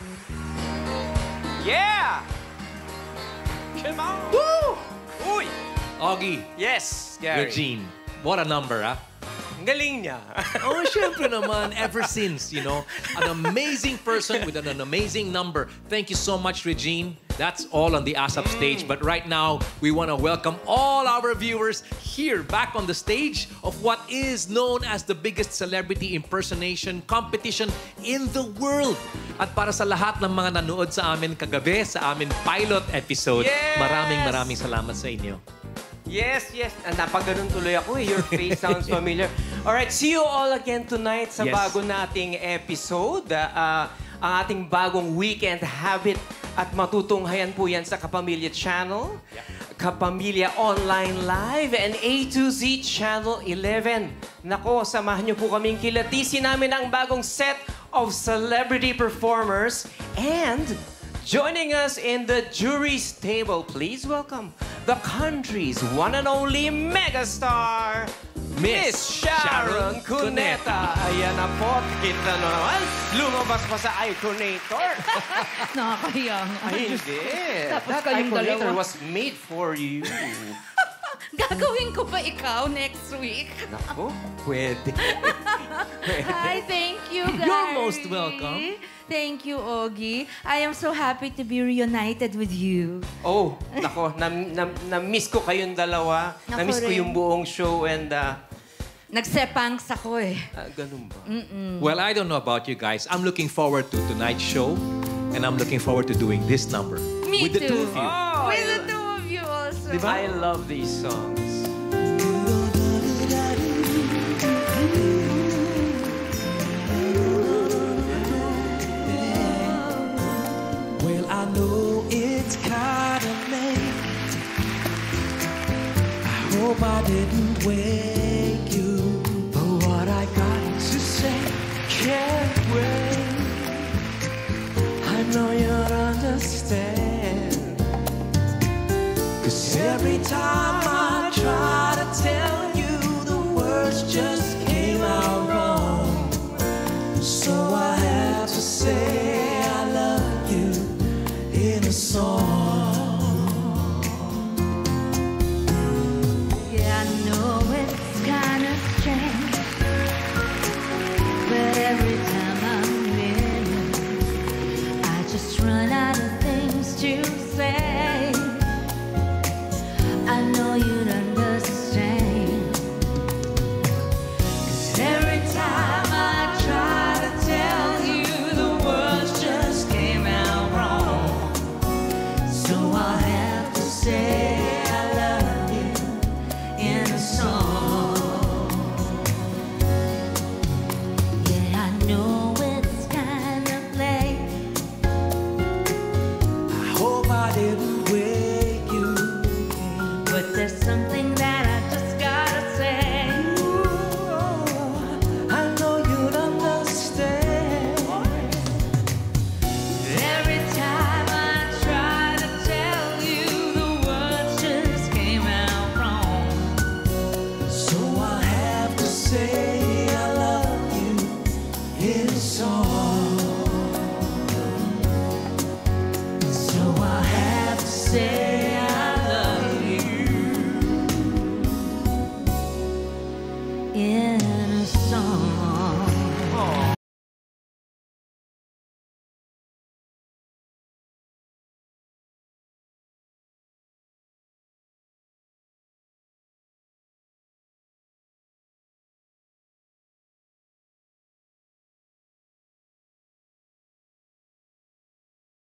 Yeah! Come on! Woo! Uy! Augie, Yes, Gary. Regine, what a number, ah. Ang galing niya. Oh, syempre naman, ever since, an amazing person with an amazing number. Thank you so much, Regine. That's all on the ASAP stage. But right now, we want to welcome all our viewers here back on the stage of what is known as the biggest celebrity impersonation competition in the world. At para sa lahat ng mga nanood sa amin kagabi, sa amin pilot episode, Yes! maraming salamat sa inyo. Yes. Napaganon tuloy ako eh. Your face sounds familiar. Alright, see you all again tonight sa Yes. bago nating episode. Ang ating bagong weekend habit at matutunghayan po yan sa Kapamilya Channel, Kapamilya Online Live, and A to Z Channel 11. Nako, samahan niyo po kaming kilatisin namin ang bagong set of celebrity performers and joining us in the jury's table, please welcome the country's one and only megastar, Miss Sharon Cuneta. Ayan na po, kita na naman. Lumabas pa sa Iconator. Nakakahiya nga. Ay, hindi. Tapos That kayong Iconator dalawa. was made for you. Gagawin ko pa ikaw next week. Naku, pwede. Hi, thank you, guys. You're most welcome. Thank you, Augie. I am so happy to be reunited with you. Oh, nako, na-miss ko kayong dalawa. Ako Na-miss ko rin. yung buong show and Nagsepangs ako eh. ganun ba? Well, I don't know about you guys. I'm looking forward to tonight's show, and I'm looking forward to doing this number Me with the two of too. you. Oh, With the two of you also. I love these songs. Well, I know it's kinda late. I hope I didn't wake you, but what I got to say can't wait. I know you'll understand, 'cause every time I try to tell you, the words just came out wrong. So I have to say I love you in a song.